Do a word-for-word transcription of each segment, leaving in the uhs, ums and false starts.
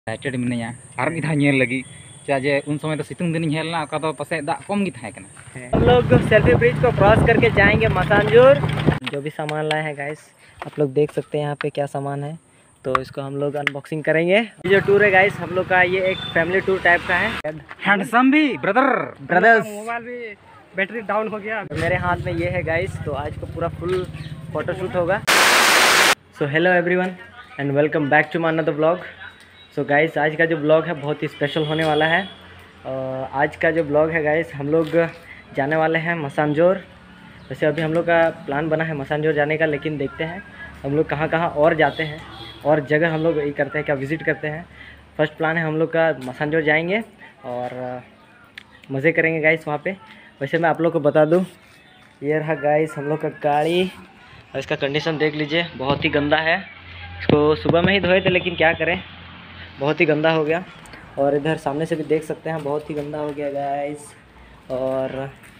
Excited मिनिया और मिद धाव ñel लगी चाहे उन समय तो सितुंग दिन हेलना का तो पसे दा कम गी थाए कना। हम लोग सेल्फी ब्रिज को क्रॉस करके जाएंगे मसानजोर। जो भी सामान लाए हैं गाइस आप लोग देख सकते हैं यहाँ पे क्या सामान है, तो इसको हम लोग अनबॉक्सिंग करेंगे। ये जो टूर है गाइस हम लोग का ये एक फैमिली टूर टाइप का है। हैंडसम भी ब्रदर ब्रदर्स मोबाइल भी बैटरी डाउन हो गया। मेरे हाथ में ये है गाइस, तो आज को पूरा फुल फोटोशूट होगा। So hello everyone and welcome back to my another blog. So guys आज का जो ब्लॉग है बहुत ही स्पेशल होने वाला है। और आज का जो ब्लॉग है गाइस हम लोग जाने वाले हैं मसानजोर। वैसे अभी हम लोग का प्लान बना है मसानजोर जाने का, लेकिन देखते हैं हम लोग कहाँ कहाँ और जाते हैं और जगह हम लोग ये करते हैं क्या विज़िट करते हैं। फर्स्ट प्लान है हम लोग का मसानजोर जाएंगे और मज़े करेंगे गाइस वहाँ पे। वैसे मैं आप लोग को बता दूँ ये रहा गाइस हम लोग का गाड़ी और इसका कंडीशन देख लीजिए, बहुत ही गंदा है। इसको सुबह में ही धोए थे लेकिन क्या करें बहुत ही गंदा हो गया। और इधर सामने से भी देख सकते हैं बहुत ही गंदा हो गया गाइस। और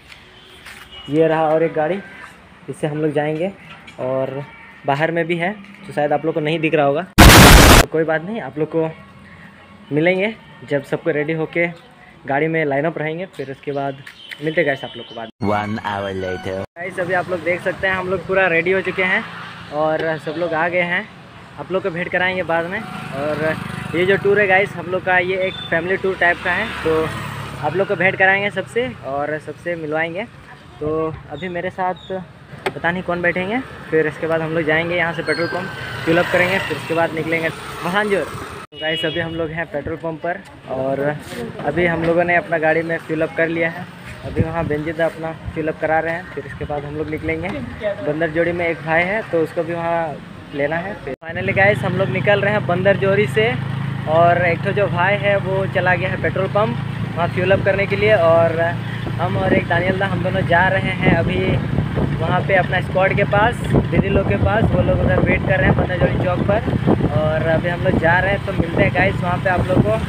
ये रहा और एक गाड़ी, इससे हम लोग जाएंगे और बाहर में भी है तो शायद आप लोग को नहीं दिख रहा होगा, तो कोई बात नहीं, आप लोग को मिलेंगे जब सबको रेडी होके गाड़ी में लाइन अप रहेंगे, फिर उसके बाद मिलते गाइस आप लोग को बाद। One hour later. गाइस अभी आप लोग देख सकते हैं हम लोग पूरा रेडी हो चुके हैं और सब लोग आ गए हैं। आप लोग को भेंट कराएंगे बाद में। और ये जो टूर है गाइस हम लोग का ये एक फैमिली टूर टाइप का है, तो आप लोग को भेंट कराएंगे सबसे और सबसे मिलवाएंगे। तो अभी मेरे साथ पता नहीं कौन बैठेंगे, फिर इसके बाद हम लोग जाएंगे यहाँ से पेट्रोल पंप फिल अप करेंगे, फिर उसके बाद निकलेंगे मसानजोर। तो गाइस अभी हम लोग हैं पेट्रोल पंप पर और अभी हम लोगों ने अपना गाड़ी में फिल अप कर लिया है। अभी वहाँ बेंजिदा अपना फिल अप करा रहे हैं, फिर इसके बाद हम लोग निकलेंगे। बंदर जोड़ी में एक भाई है तो उसको भी वहाँ लेना है। फिर फाइनली गाइस हम लोग निकल रहे हैं बंदर जोड़ी से और एक तो जो भाई है वो चला गया है पेट्रोल पंप वहाँ फ्यूल अप करने के लिए, और हम और एक दानियल दा हम दोनों जा रहे हैं अभी वहाँ पे अपना स्क्वाड के पास, दीदी लोग के पास। वो लोग उधर वेट कर रहे हैं बंदर जोड़ी चौक पर और अभी हम लोग जा रहे हैं, तो मिलते हैं गाइस वहाँ पे आप लोग को।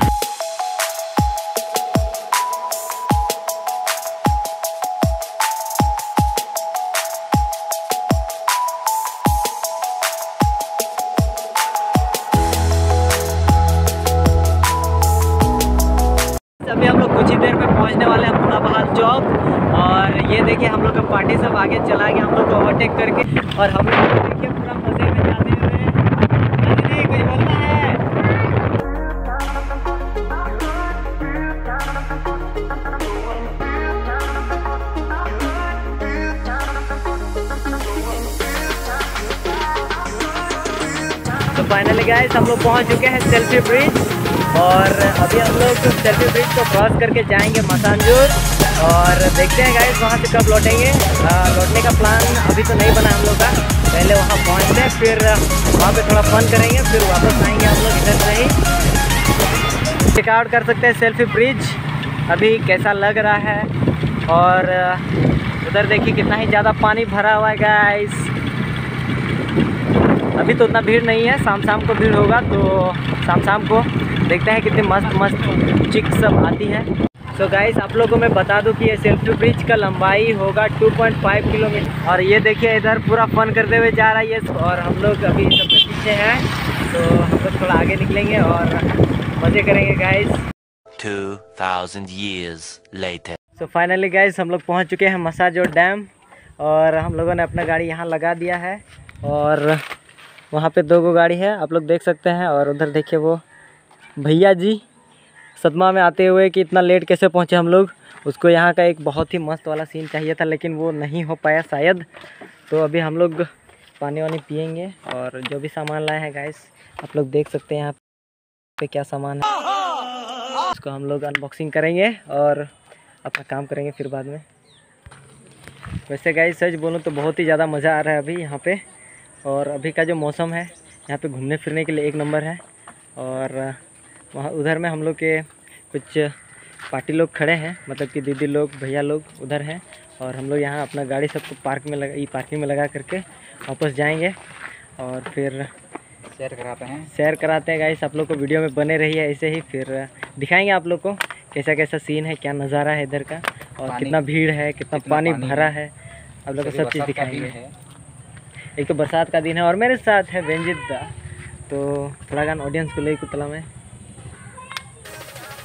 अभी हम लोग कुछ ही देर में पहुंचने वाले हैं मुनाबहाल चौक और ये देखिए हम लोग का पार्टी सब आगे चला गया हम लोग को ओवरटेक करके, और हम लोग देखिए पूरा मजे में जाते हुए। नहीं कोई बोलना है तो फाइनली गाइस हम लोग पहुंच चुके हैं सेल्फी ब्रिज और अभी हम लोग सेल्फी ब्रिज को क्रॉस करके जाएंगे मसानजोर और देखते हैं गाइस वहाँ से कब लौटेंगे। लौटने का प्लान अभी तो नहीं बना हम लोग का, पहले वहाँ पहुँचते हैं फिर वहाँ पे थोड़ा फन करेंगे, फिर वापस आएंगे हम लोग इधर से ही। चेकआउट कर सकते हैं सेल्फी ब्रिज अभी कैसा लग रहा है। और उधर देखिए कितना ही ज़्यादा पानी भरा हुआ है गाइस। अभी तो उतना भीड़ नहीं है, शाम शाम को भीड़ होगा, तो शाम शाम को देखते हैं कितनी मस्त मस्त चिक सब आती है। सो so गाइस आप लोगों को मैं बता दूं कि ये सेल्फी ब्रिज का लंबाई होगा टू पॉइंट फाइव किलोमीटर और ये देखिए इधर पूरा फन करते हुए जा रहा है ये, और हम लोग अभी सबसे पीछे हैं, तो हम लोग थोड़ा आगे निकलेंगे और मज़े करेंगे guys. Two thousand years later. So finally guys हम लोग पहुँच चुके हैं मसानजोर डैम और हम लोगों ने अपना गाड़ी यहाँ लगा दिया है और वहाँ पे दो गो गाड़ी है आप लोग देख सकते हैं। और उधर देखिए वो भैया जी सदमा में आते हुए कि इतना लेट कैसे पहुँचे हम लोग। उसको यहाँ का एक बहुत ही मस्त वाला सीन चाहिए था लेकिन वो नहीं हो पाया शायद। तो अभी हम लोग पानी वानी पियेंगे और जो भी सामान लाए हैं गाइस आप लोग देख सकते हैं यहाँ पे क्या सामान है, उसको हम लोग अनबॉक्सिंग करेंगे और अपना काम करेंगे फिर बाद में। वैसे गाइस सच बोलूँ तो बहुत ही ज़्यादा मज़ा आ रहा है अभी यहाँ पे, और अभी का जो मौसम है यहाँ पे घूमने फिरने के लिए एक नंबर है। और वहाँ उधर में हम लोग के कुछ पार्टी लोग खड़े हैं, मतलब कि दीदी लोग भैया लोग उधर हैं, और हम लोग यहाँ अपना गाड़ी सबको पार्क में लगा ई पार्किंग में लगा करके वापस जाएंगे और फिर शेयर कराते हैं शेयर कराते हैं गाइस। आप लोग को वीडियो में बने रहिए ऐसे ही, फिर दिखाएंगे आप लोग को कैसा कैसा सीन है, क्या नज़ारा है इधर का और कितना भीड़ है, कितना पानी भरा है, आप लोग को सब चीज़ दिखाएंगे। एक तो बरसात का दिन है और मेरे साथ है बेंजिदा, तो थोड़ा गान ऑडियंस को ले कुतला में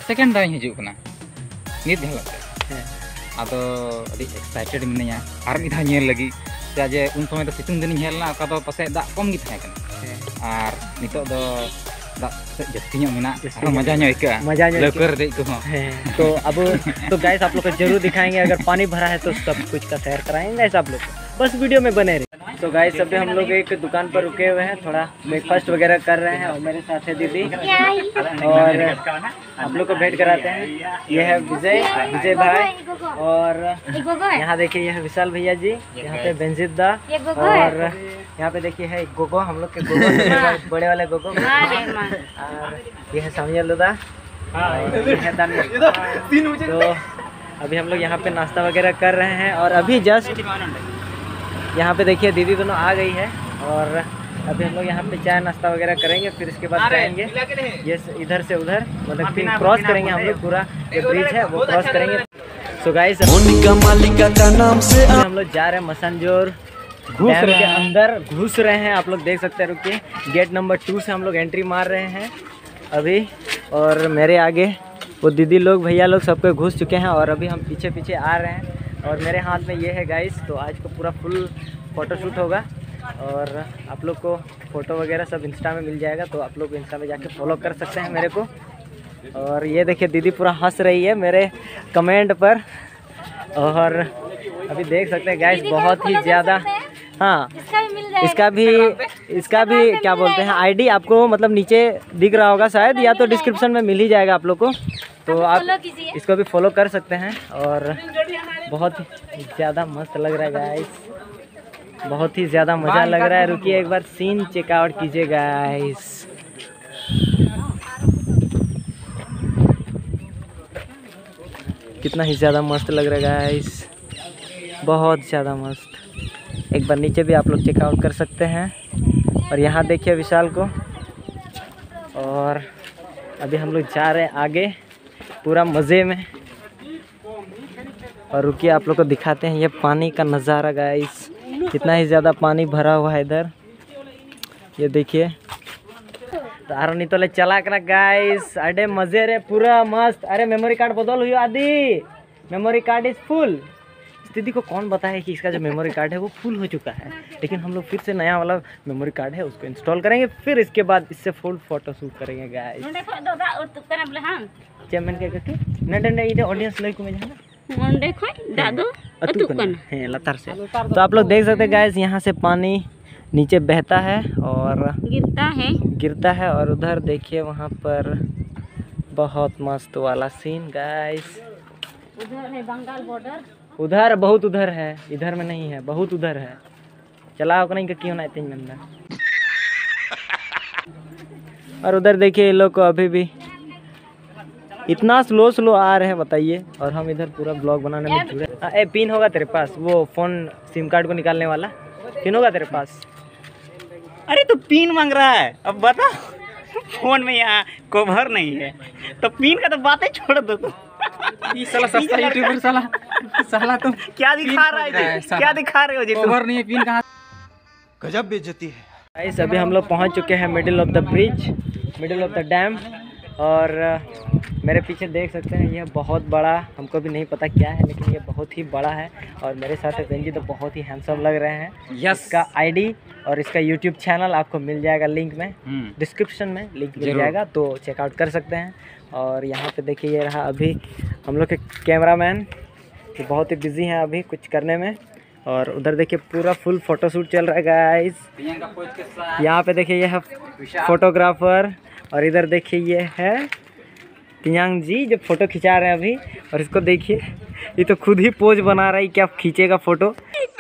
सेकेंड दाव हिजू कना नित झलक आदो अभी एक्साइटेड मिनाया और मिधा नेल लगी चाहे उन समय तो सितुंग दिन हेलना का तो पासे दा कम गी थाहे कना और नितो दो दा जस्ती ᱧᱚᱜ मेना मजा ᱧᱚᱜ इका मजा लौकर दे को तो अब तो गाइस आप लोग को जरूर दिखाएंगे अगर पानी भरा है तो सब कुछ का सैर कराएंगे गाइस आप लोग को, बस वीडियो में बने रहे। तो गाइस अभी हम लोग एक दुकान पर रुके हुए हैं, थोड़ा ब्रेकफास्ट वगैरह कर रहे हैं और मेरे साथ है दीदी और आप लोग को भेंट कराते हैं। ये है विजय विजय भाई और यहाँ देखिए यह विशाल भैया जी, यहाँ पे बेंजित दा और यहाँ पे देखिए है गोगो, हम लोग के गोगो बड़े वाले गोगो और ये है सामियल दादा और ये है दानियल। तो अभी हम लोग यहाँ पे नाश्ता वगैरह कर रहे हैं और अभी जस्ट यहाँ पे देखिए दीदी दोनों आ गई है और अभी हम लोग यहाँ पे चाय नाश्ता वगैरह करेंगे, फिर इसके बाद जाएंगे ये इधर से उधर, मतलब फिर क्रॉस करेंगे हम लोग, पूरा जो ब्रिज है वो क्रॉस करेंगे। सो गाइस मालिका का नाम से हम लोग जा रहे हैं मसनजोर घुस रहे हैं, अंदर घुस रहे हैं, आप लोग देख सकते हैं। रुकिए, गेट नंबर टू से हम लोग एंट्री मार रहे हैं अभी और मेरे आगे वो दीदी लोग भैया लोग सबको घुस चुके हैं और अभी हम पीछे पीछे आ रहे हैं और मेरे हाथ में ये है गाइस। तो आज को पूरा फुल फ़ोटोशूट होगा और आप लोग को फ़ोटो वगैरह सब इंस्टा में मिल जाएगा, तो आप लोग इंस्टा में जाके फॉलो कर सकते हैं मेरे को। और ये देखिए दीदी पूरा हंस रही है मेरे कमेंट पर और अभी देख सकते हैं गाइस बहुत ही ज़्यादा, हाँ इसका भी इसका भी क्या बोलते हैं आईडी आपको मतलब नीचे दिख रहा होगा शायद, या तो डिस्क्रिप्शन में मिल ही जाएगा आप लोग को, तो आप इसको भी फॉलो कर सकते हैं। और बहुत ही ज़्यादा मस्त लग रहा है गाइस, बहुत ही ज़्यादा मज़ा लग रहा है। रुकिए एक बार सीन चेकआउट कीजिए गाइस। कितना ही ज़्यादा मस्त लग रहा है गाइस, बहुत ज़्यादा मस्त। एक बार नीचे भी आप लोग चेकआउट कर सकते हैं और यहाँ देखिए विशाल को। और अभी हम लोग जा रहे हैं आगे पूरा मज़े में और रुकिए आप लोग को दिखाते हैं ये पानी का नज़ारा गाइस, कितना ही ज़्यादा पानी भरा हुआ है इधर, ये देखिए। तारो नहीं तो ले चला कर गाइस, अरे मज़े रे पूरा मस्त। अरे मेमोरी कार्ड बदल हुई आदि, मेमोरी कार्ड इज़ फुल। दीदी को कौन बताया कि इसका जो मेमोरी कार्ड है वो फुल हो चुका है, लेकिन हम लोग फिर से नया वाला मेमोरी कार्ड है उसको इंस्टॉल करेंगे, फिर इसके बाद इससे फुल फोटो शूट करेंगे गाइस। चेमन के के नडे नडे इधर ऑडियंस लाइक में जाना मंडे खोई दादो अतुकन है लतार से। तो आप लोग देख सकते हैं गाइस यहाँ से पानी नीचे बहता है और गिरता है गिरता है और उधर देखिए वहाँ पर बहुत मस्त वाला सीन गाइस। उधर है बंगाल बॉर्डर, उधर बहुत उधर है, इधर में नहीं है, बहुत उधर है। चलाओ नहीं क्यों ना इतनी मंदा। और उधर देखिए ये लोग को अभी भी इतना स्लो स्लो आ रहे हैं बताइए, और हम इधर पूरा ब्लॉग बनाने में जुड़े। ए पिन होगा तेरे पास, वो फ़ोन सिम कार्ड को निकालने वाला पिन होगा तेरे पास? अरे तो पिन मांग रहा है, अब बता फोन में यहाँ कवर नहीं है तो पिन का तो बातें छोड़ दो। तो साला सस्ता यूट्यूबर साला साला तुम क्या दिखा रहा है जी? क्या दिखा रहे हो जी? कवर नहीं है, पिन कहाँ? गजब बेइज्जती है। गाइस अभी हम लोग पहुँच चुके हैं middle of the bridge, middle of the dam. और मेरे पीछे देख सकते हैं ये बहुत बड़ा, हमको भी नहीं पता क्या है लेकिन ये बहुत ही बड़ा है। और मेरे साथ बेंजी तो बहुत ही हैंडसम लग रहे हैं। यस, इसका आईडी और इसका यूट्यूब चैनल आपको मिल जाएगा लिंक में, डिस्क्रिप्शन में लिंक मिल जाएगा, तो चेकआउट कर सकते हैं। और यहाँ पे देखिए ये रहा अभी हम लोग के कैमरामैन, जो बहुत ही बिजी हैं अभी कुछ करने में। और उधर देखिए पूरा फुल फोटोशूट चल रहा है गाइस। यहाँ पे देखिए ये है फोटोग्राफर, और इधर देखिए ये है तियांग जी जो फोटो खिंचा रहे हैं अभी। और इसको देखिए ये तो खुद ही पोज बना रहा है, क्या खींचेगा फोटो।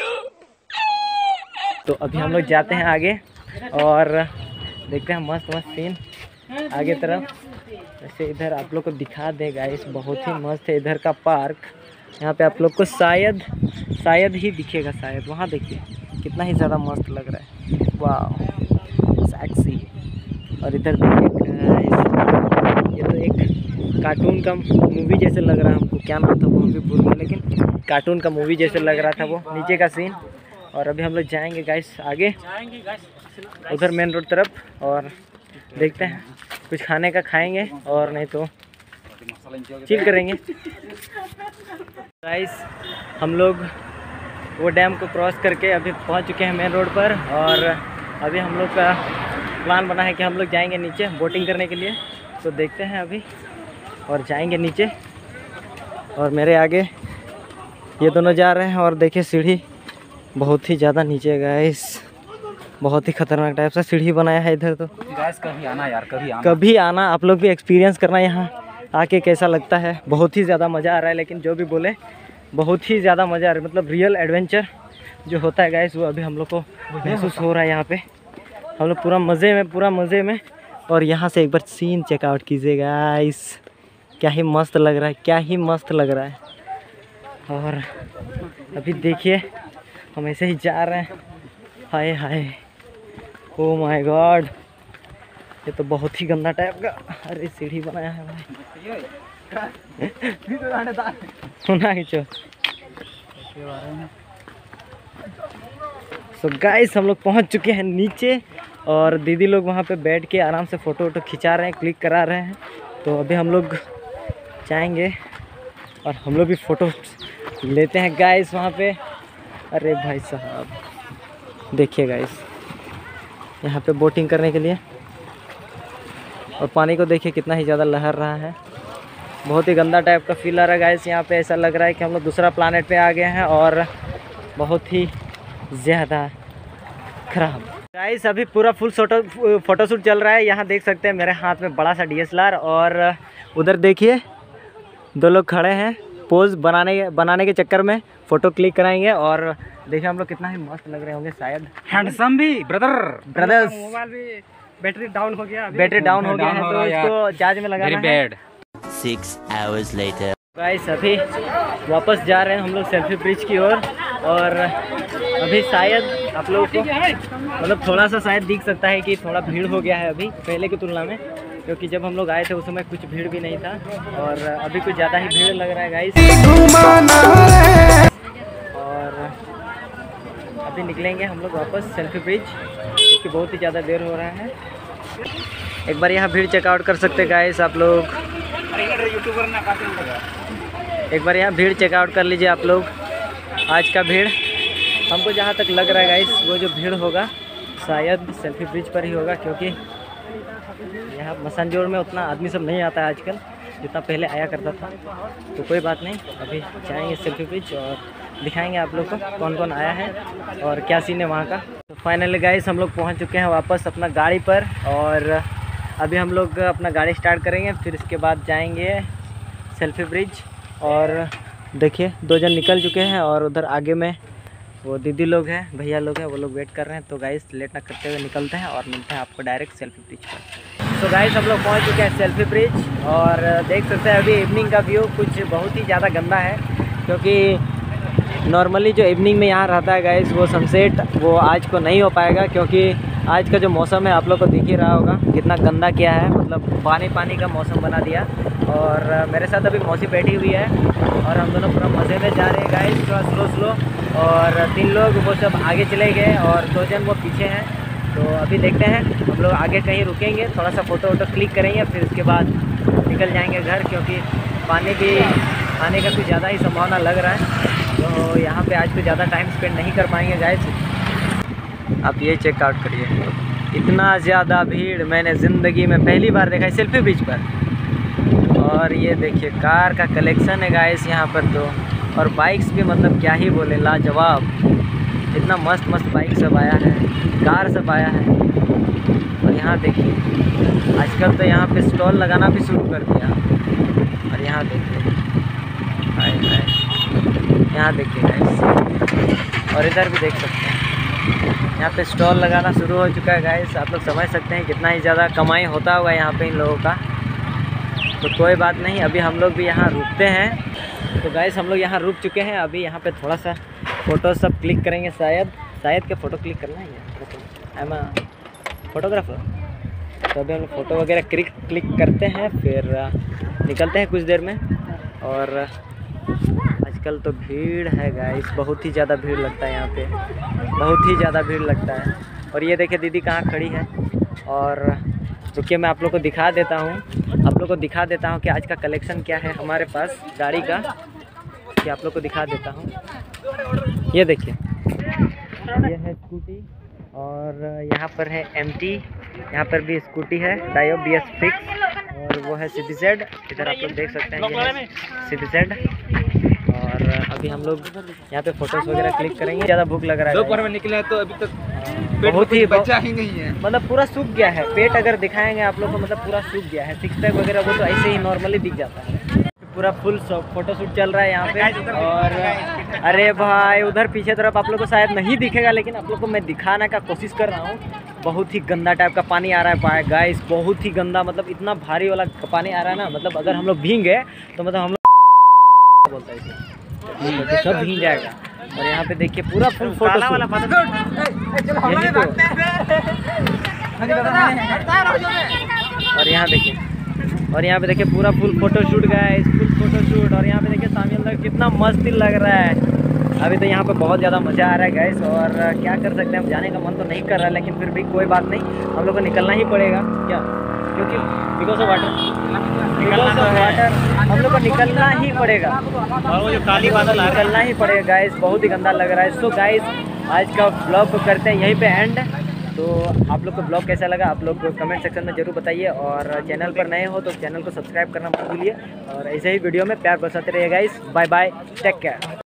तो अभी हम लोग जाते हैं आगे और देखते हैं मस्त मस्त सीन आगे तरफ। वैसे इधर आप लोग को दिखा देगा, इस बहुत ही मस्त है इधर का पार्क। यहाँ पे आप लोग को शायद शायद ही दिखेगा, शायद वहाँ देखिए कितना ही ज़्यादा मस्त लग रहा है, वाह सेक्सी। और इधर देखिए ये तो एक कार्टून का मूवी जैसे लग रहा है हमको, क्या नाम था वो हम भी भूल गए, लेकिन कार्टून का मूवी जैसे लग रहा था वो नीचे का सीन। और अभी हम लोग जाएंगे गाइस आगे उधर मेन रोड तरफ, और देखते हैं कुछ खाने का खाएंगे और नहीं तो चिल करेंगे। गाइस हम लोग वो डैम को क्रॉस करके अभी पहुंच चुके हैं मेन रोड पर, और अभी हम लोग का प्लान बना है कि हम लोग जाएंगे नीचे बोटिंग करने के लिए। तो देखते हैं अभी और जाएंगे नीचे। और मेरे आगे ये दोनों जा रहे हैं और देखिए सीढ़ी बहुत ही ज़्यादा नीचे है गाइस, बहुत ही खतरनाक टाइप से सीढ़ी बनाया है इधर। तो गाइस कभी आना यार, कभी आना कभी आना, आप लोग भी एक्सपीरियंस करना यहाँ आके कैसा लगता है। बहुत ही ज़्यादा मज़ा आ रहा है, लेकिन जो भी बोले बहुत ही ज़्यादा मज़ा आ रहा है। मतलब रियल एडवेंचर जो होता है गाइस वो अभी हम लोग को महसूस हो रहा है यहाँ पे। हम लोग पूरा मज़े में पूरा मज़े में। और यहाँ से एक बार सीन चेकआउट कीजिए गाइस, क्या ही मस्त लग रहा है, क्या ही मस्त लग रहा है। और अभी देखिए हम ऐसे ही जा रहे हैं। हाय हाय, ओ माय गॉड, ये तो बहुत ही गंदा टाइप का अरे सीढ़ी बनाया है भाई। सुना खींचो। सो गाइस हम लोग पहुंच चुके हैं नीचे, और दीदी लोग वहां पे बैठ के आराम से फ़ोटो वोटो खिंचा रहे हैं, क्लिक करा रहे हैं। तो अभी हम लोग जाएंगे और हम लोग भी फ़ोटो लेते हैं गाइस वहाँ पे। अरे भाई साहब देखिए गाइस, यहाँ पे बोटिंग करने के लिए, और पानी को देखिए कितना ही ज़्यादा लहर रहा है। बहुत ही गंदा टाइप का फील आ रहा है गाइस। यहाँ पे ऐसा लग रहा है कि हम लोग दूसरा प्लानेट पे आ गए हैं, और बहुत ही ज़्यादा खराब। गाइस अभी पूरा फुल फोटो फोटोशूट चल रहा है। यहाँ देख सकते हैं मेरे हाथ में बड़ा सा डी एस एल आर, और उधर देखिए दो लोग खड़े हैं पोज बनाने बनाने के चक्कर में फ़ोटो क्लिक कराएंगे। और देखिए हम लोग कितना ही मस्त लग रहे होंगे शायद। हैंडसम भी ब्रदर ब्रदर्स मोबाइल भी बैटरी डाउन हो गया, बैटरी डाउन हो गया है, हो तो रहा है इसको चार्ज में लगाना है। Bad. Six hours later. Guys अभी वापस जा रहे हैं हम लोग सेल्फी ब्रिज की ओर। और, और अभी शायद आप लोगों को मतलब थोड़ा सा शायद दिख सकता है कि थोड़ा भीड़ हो गया है अभी पहले की तुलना में, क्योंकि जब हम लोग आए थे उस समय कुछ भीड़ भी नहीं था, और अभी कुछ ज़्यादा ही भीड़ लग रहा है गाइस। और अभी निकलेंगे हम लोग वापस सेल्फी ब्रिज, क्योंकि बहुत ही ज़्यादा देर हो रहा है। एक बार यहाँ भीड़ चेकआउट कर सकते हैं गाइस आप लोग, एक बार यहाँ भीड़ चेकआउट कर लीजिए आप लोग। आज का भीड़ हमको जहाँ तक लग रहा है गाइस, वो जो भीड़ होगा शायद सेल्फी ब्रिज पर ही होगा, क्योंकि यहाँ मसानजोड़ में उतना आदमी सब नहीं आता है आजकल जितना पहले आया करता था। तो कोई बात नहीं, अभी जाएंगे सेल्फी ब्रिज और दिखाएंगे आप लोग को कौन कौन आया है और क्या सीन है वहाँ का। तो फाइनली गाइस हम लोग पहुँच चुके हैं वापस अपना गाड़ी पर, और अभी हम लोग अपना गाड़ी स्टार्ट करेंगे, फिर इसके बाद जाएंगे सेल्फी ब्रिज। और देखिए दो जन निकल चुके हैं, और उधर आगे में वो दीदी लोग हैं, भैया लोग हैं, वो लोग वेट कर रहे हैं। तो गाइस लेट ना करते हुए निकलते हैं और मिलते हैं आपको डायरेक्ट सेल्फी ब्रिज पर। तो गाइस हम लोग पहुंच चुके हैं सेल्फी ब्रिज, और देख सकते हैं अभी इवनिंग का व्यू कुछ बहुत ही ज़्यादा गंदा है, क्योंकि नॉर्मली जो इवनिंग में यहाँ रहता है गाइस वो सनसेट वो आज को नहीं हो पाएगा, क्योंकि आज का जो मौसम है आप लोग को दिख ही रहा होगा कितना गंदा किया है, मतलब पानी पानी का मौसम बना दिया। और मेरे साथ अभी मौसी बैठी हुई है, और हम दोनों पूरा मज़े में जा रहे हैं गाइस, थोड़ा स्लो स्लो। और तीन लोग वो सब आगे चले गए और दो जन वो पीछे हैं। तो अभी देखते हैं हम लोग आगे कहीं रुकेंगे, थोड़ा सा फ़ोटो वोटो क्लिक करेंगे, फिर उसके बाद निकल जाएंगे घर, क्योंकि पानी भी आने का कुछ ज़्यादा ही संभावना लग रहा है। तो यहाँ पे आज कुछ ज़्यादा टाइम स्पेंड नहीं कर पाएंगे गाइस। आप ये चेकआउट करिए, इतना ज़्यादा भीड़ मैंने ज़िंदगी में पहली बार देखा है सेल्फी ब्रिज पर। और ये देखिए कार का कलेक्शन है गाइस यहाँ पर तो, और बाइक्स भी मतलब क्या ही बोले, लाजवाब। इतना मस्त मस्त बाइक सब आया है, कार सब आया है। और यहाँ देखिए आजकल तो यहाँ पे स्टॉल लगाना भी शुरू कर दिया। और यहाँ देखिए हाय हाय, यहाँ देखिए गाइस, और इधर भी देख सकते हैं यहाँ पे स्टॉल लगाना शुरू हो चुका है गाइस। आप लोग समझ सकते हैं कितना ही ज़्यादा कमाई होता होगा यहाँ पे इन लोगों का। तो कोई बात नहीं, अभी हम लोग भी यहाँ रुकते हैं। तो गाइस हम लोग यहाँ रुक चुके हैं, अभी यहाँ पे थोड़ा सा फ़ोटो सब क्लिक करेंगे, शायद शायद के फ़ोटो क्लिक करना है, आई एम फोटोग्राफर। तो अभी हम लोग फ़ोटो वगैरह क्लिक क्लिक करते हैं, फिर निकलते हैं कुछ देर में। और आजकल तो भीड़ है गाइस, बहुत ही ज़्यादा भीड़ लगता है यहाँ पे, बहुत ही ज़्यादा भीड़ लगता है। और ये देखिए दीदी कहाँ खड़ी है, और रुकिए मैं आप लोग को दिखा देता हूँ। आप लोग लोग को दिखा देता हूँ कि आज का कलेक्शन क्या है हमारे पास गाड़ी का, कि आप लोग को दिखा देता हूँ। ये देखिए, ये है स्कूटी और यहाँ पर है एम टी, यहाँ पर भी स्कूटी है डायो बी एस फिक्स, और वो है सी बी जेड, इधर आप लोग देख सकते हैं ये है सी बी जेड। और अभी हम लोग यहाँ पे फोटोज वगैरह क्लिक करेंगे। ज़्यादा भूख लग रहा है, दोपहर में निकले तो अभी तक बहुत ही बचा ही नहीं है, मतलब पूरा सूख गया है पेट। अगर दिखाएंगे आप लोग को मतलब पूरा सूख गया है। सिक्स पैक वगैरह वो तो ऐसे ही नॉर्मली दिख जाता है। पूरा फुल फोटो शूट चल रहा है यहाँ पे। और अरे भाई उधर पीछे तरफ आप लोग को शायद नहीं दिखेगा, लेकिन आप लोग को मैं दिखाने का कोशिश कर रहा हूँ। बहुत ही गंदा टाइप का पानी आ रहा है गाइस, बहुत ही गंदा, मतलब इतना भारी वाला पानी आ रहा है ना, मतलब अगर हम लोग भींगे तो मतलब हम लोग बोलता है इसमें सब भीग जाएगा। और यहाँ पे देखिए पूरा फुल फोटो वाला यही तो। और यहाँ देखिए, और यहाँ पे देखिए पूरा फुल फोटो शूट गया है, फुल फोटो शूट। और यहाँ पे देखिए सामने अंदर कितना मस्त लग रहा है। अभी तो यहाँ पे बहुत ज़्यादा मज़ा आ रहा है गाइस, और क्या कर सकते हैं, हम जाने का मन तो नहीं कर रहा है, लेकिन फिर भी कोई बात नहीं, हम लोग को निकलना ही पड़ेगा क्या, क्योंकि because of water, because of water हम लोग को निकलना ही पड़ेगा। और वो जो काली बादल आ निकलना ही पड़ेगा गाइस, बहुत ही गंदा लग रहा है। सो गाइस आज का ब्लॉग को करते हैं यहीं पे एंड। तो आप लोग को ब्लॉग कैसा लगा आप लोग कमेंट सेक्शन में जरूर बताइए, और चैनल पर नए हो तो चैनल को सब्सक्राइब करना मत भूलिए, और ऐसे ही वीडियो में प्यार बरसाते रहिए guys. Bye bye, take care.